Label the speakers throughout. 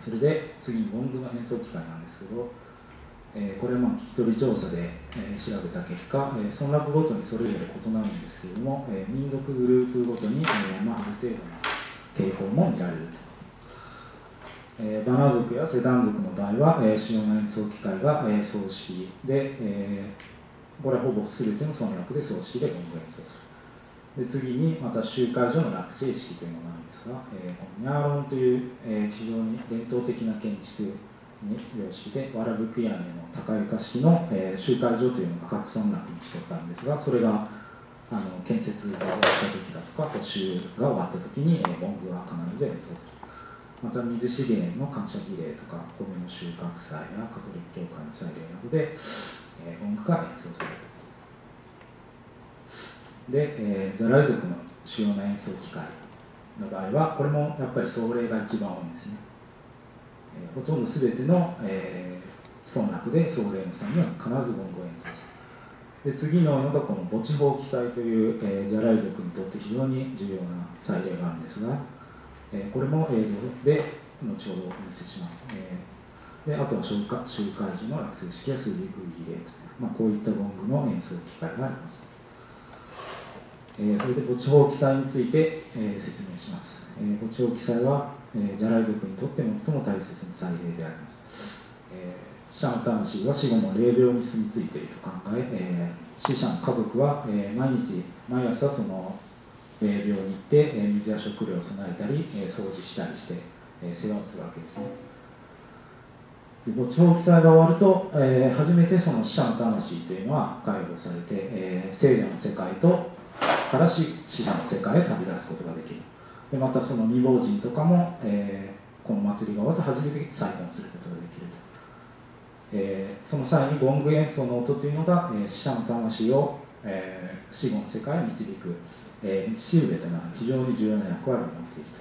Speaker 1: それで次にゴングの演奏機会なんですけど、これは聞き取り調査で、調べた結果、村落ごとにそれぞれ異なるんですけれども、民族グループごとに、ある程度の傾向も見られると。バナ族やセダン族の場合は、主要な演奏機会が、葬式で、これはほぼ全ての村落で葬式でゴングを演奏する。で次にまた集会所の落成式というのがあるんですが、このニャーロンという、非常に伝統的な建築様式でわらぶく屋根の高床式の、集会所というのが各村落に一つあるんですが、それが建設が終わった時だとか補修が終わった時に、ゴングは必ず演奏する。また水資源の感謝儀礼とか米の収穫祭やカトリック教会の祭礼などで、ゴングが演奏されるということです。で、ザライ族の主要な演奏機会の場合はこれもやっぱり壮麗が一番多いんですね。ほとんど全ての、村落で壮麗の際には必ずゴングを演奏する。で次のがこの墓地法記載という、ザライ族にとって非常に重要な祭礼があるんですが、これも映像で後ほどお見せします。であとは集会時の落成式や水陸儀礼と、こういったゴングの演奏機会があります。それで墓地法記載について、説明します。墓地法記載は、ザライ族にとって最も大切な祭礼であります。死者の魂は死後も霊廟に住み着いていると考え、死者の家族は、毎朝その霊廟に行って、水や食料を備えたり、掃除したりして、世話をするわけですね。墓地法記載が終わると、初めてその死者の魂というのは解放されて、聖者の世界から死者の世界へ旅立つことができる。でまたその未亡人とかも、この祭りが終わると初めて再婚することができると。その際にゴング演奏の音というのが、死者の魂を、死後の世界へ導く、道しるべとなる非常に重要な役割を持っている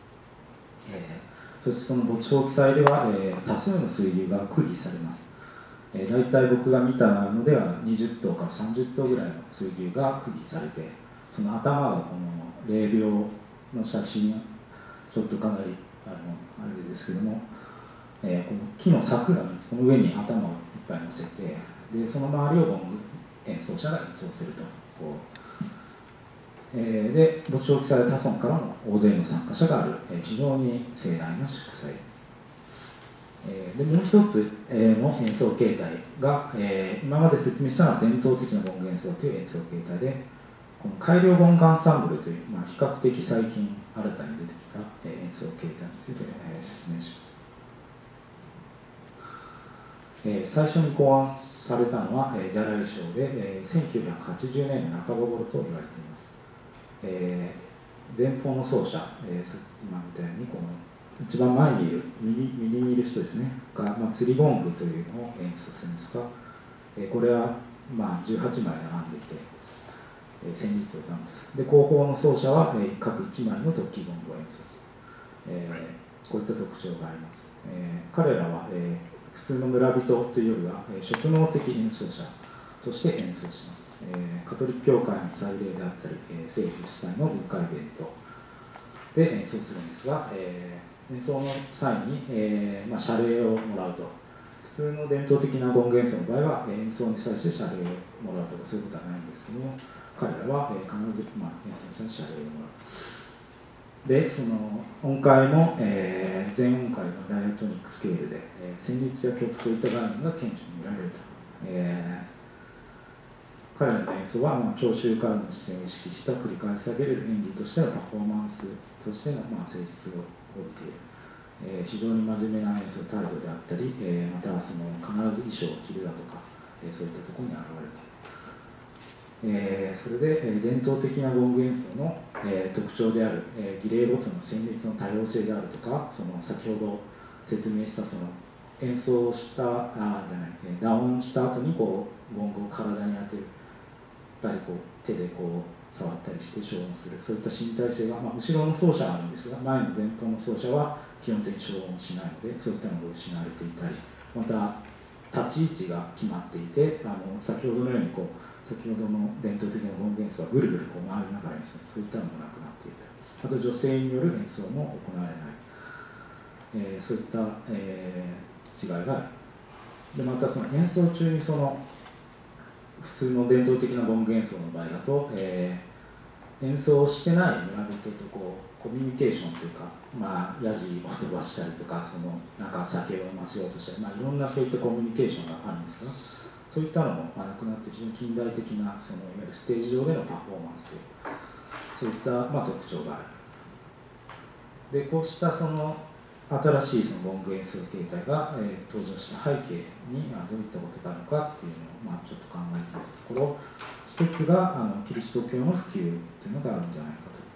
Speaker 1: と。そしてその墓地法記載では、多数の水流が区議されます。大体僕が見たのでは20頭から30頭ぐらいの水流が区議されて、その頭がこの霊廟の写真、ちょっとかなりあれですけども、この木の柵なんです。この上に頭をいっぱい乗せて、でその周りをゴング演奏者が演奏すると。で墓地法記載は他村からも大勢の参加者がある、非常に盛大な祝祭。でもう一つの演奏形態が、今まで説明したのは伝統的なゴング演奏という演奏形態で、この改良ゴングアンサンブルという、比較的最近新たに出てきた、演奏形態について、説明します。最初に考案されたのは、ジャライ省で、1980年の中頃と言われています。前方の奏者、今みたいにこの一番前にいる右にいる人ですねが、釣りゴングというのを演奏するんですが、これは18枚並んでいて、旋律をダンスで後方の奏者は、各1枚の突起ゴングを演奏する、こういった特徴があります。彼らは、普通の村人というよりは、職能的演奏者として演奏します。カトリック教会の祭礼であったり、政府主催の文化イベントで演奏するんですが、演奏の際に、謝礼をもらうと。普通の伝統的なゴング演奏の場合は、演奏に際して謝礼をもらうとかそういうことはないんですけども、彼らは、必ず、演奏に際して謝礼をもらう。で、その音階も、全音階のダイアトニックスケールで、旋律や曲といった概念が顕著に見られると。彼らの演奏は、聴衆からの視線を意識した繰り返される演技としてのパフォーマンスとしての、性質を帯びている。非常に真面目な演奏態度であったり、またその必ず衣装を着るだとか、そういったところに現れている。それで、伝統的なゴング演奏の、特徴である、儀礼ごとの旋律の多様性であるとか、その先ほど説明したその演奏した打音した後にこうゴングを体に当てたり、手で触ったりして消音する、そういった身体性が、後ろの奏者はあるんですが、前の前方の奏者は基本的に消音しないので、そういったのが失われていたり、また立ち位置が決まっていて、先ほどのように先ほどの伝統的なゴング演奏はぐるぐる回りながら演奏、そういったのもなくなっている。あと女性による演奏も行われない。 そういった、違いがある。でまたその演奏中にその普通の伝統的なゴング演奏の場合だと、演奏してない村人とこうコミュニケーションというか、ヤジを飛ばしたりとか、そのなんか酒を飲ませようとしたり、いろんなそういったコミュニケーションがあるんですが、そういったのもなくなって非常に近代的なそのいわゆるステージ上でのパフォーマンスというそういった、特徴がある。でこうしたその新しいそのゴング演奏形態が、登場した背景に、どういったことがあるのかっていうのを、ちょっと考えてみたところ、一つがキリスト教の普及というのがあるんじゃないかと。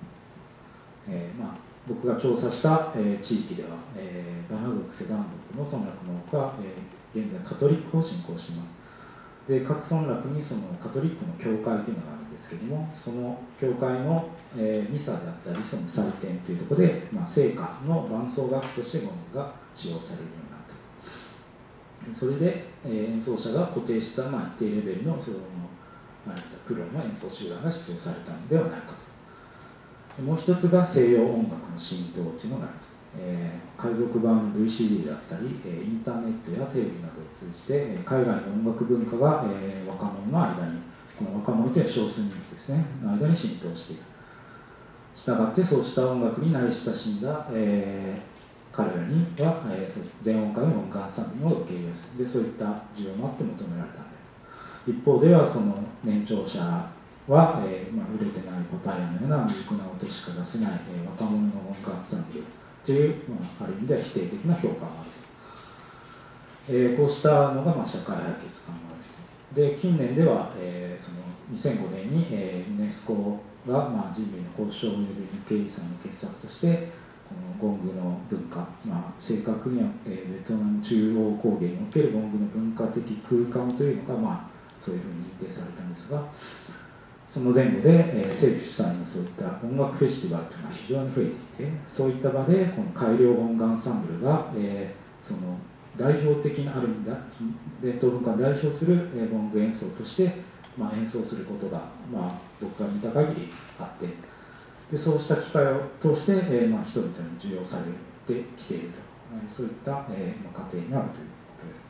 Speaker 1: 僕が調査した、地域では、バナ族、セガン族の村落の多くは、現在カトリックを信仰しています。で各村落にそのカトリックの教会というのがあるんですけども、その教会の、ミサであったりその祭典というところで、聖歌の伴奏楽器としてゴングが使用されるようになった。それで、演奏者が固定した、一定レベルのそのプロの演奏集団が必要されたのではないかと。もう一つが西洋音楽の浸透というのがあります。海賊版の VCD であったり、インターネットやテレビなどを通じて海外の音楽文化が、若者の間に、この若者という少数人数ですね、の間に浸透している。したがってそうした音楽に慣れ親しんだ、彼らには、全音階の音楽サンプルを受け入れます。でそういった需要もあって求められたので、一方ではその年長者は、売れてないパパイヤのような未熟な音しか出せない、若者の音楽サンプルという、ある意味では否定的な評価もあると。こうしたのが、社会背景と考えられている。で近年では、その2005年に、ユネスコが、人類の交渉及び無形遺産の傑作としてこのゴングの文化、正確には、ベトナム中央高原におけるゴングの文化的空間というのが、そういうふうに認定されたんですが、その前後で、政府主催のそういった音楽フェスティバルというのが非常に増えていて、そういった場でこの改良音楽アンサンブルが、その代表的なある意味で伝統文化を代表するゴング演奏として、演奏することが、僕が見た限りあって、でそうした機会を通して、人々に受容されてきていると、そういった、過程にあるということです。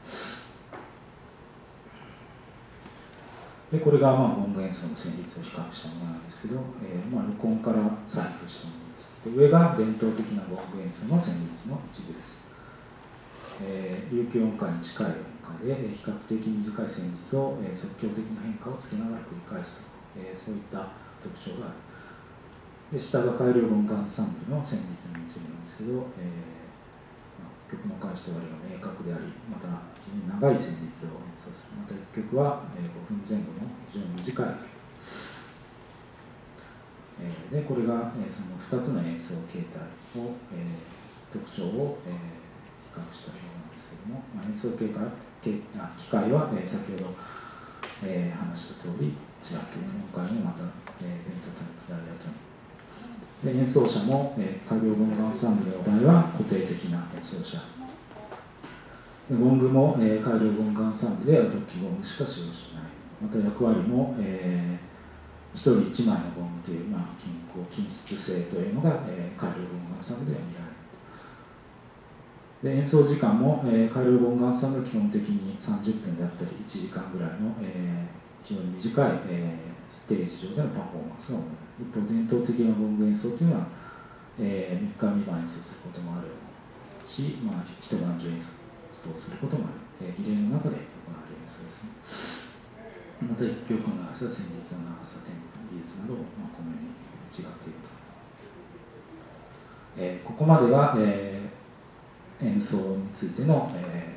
Speaker 1: でこれが、ゴング演奏の旋律を比較したものなんですけど、録音から採掘したもので、上が伝統的なゴング演奏の旋律の一部です。琉球音階に近い音階で比較的短い旋律を即興的な変化をつけながら繰り返すと、そういった特徴がある。で下が改良音楽アンサンブルの旋律の一部なんですけど、曲の開始と終わりが明確であり、また非常に長い旋律を演奏する。また1曲は5分前後の非常に短い曲。でこれがその2つの演奏形態を、特徴を、比較した表なんですけども、演奏機械は、先ほど、話した通り違って今回もまた、ベントタイプであるとで演奏者も、改良ゴングアンサンブルの場合は固定的な演奏者でゴングも、改良ゴングアンサンブルでは突起ゴングしか使用しない。また役割も、1人1枚のゴングという、均質性というのが、改良ゴングアンサンブルでは見られる。で演奏時間も、改良ゴングアンサンブルは基本的に30分であったり1時間ぐらいの、非常に短い、ステージ上でのパフォーマンスが多い。一方伝統的なゴング演奏というのは、3日未満演奏することもあるし、一晩中演奏することもある、儀礼の中で行われる演奏ですね。また1曲の長さ、旋律の長さ、テンポ、技術など、このように違っていると。ここまでは、演奏についての、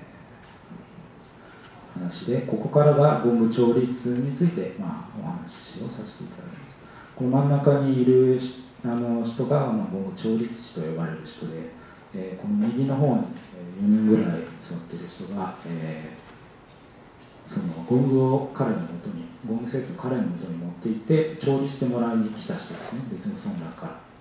Speaker 1: 話で、ここからがゴング調律について、お話をさせていただきます。この真ん中にいる人が、ゴング調律師と呼ばれる人で、この右の方に4人ぐらい座っている人が、そのゴングを彼の元に、ゴングセットを彼の元に持って行って調理してもらいに来た人ですね、別の村落から。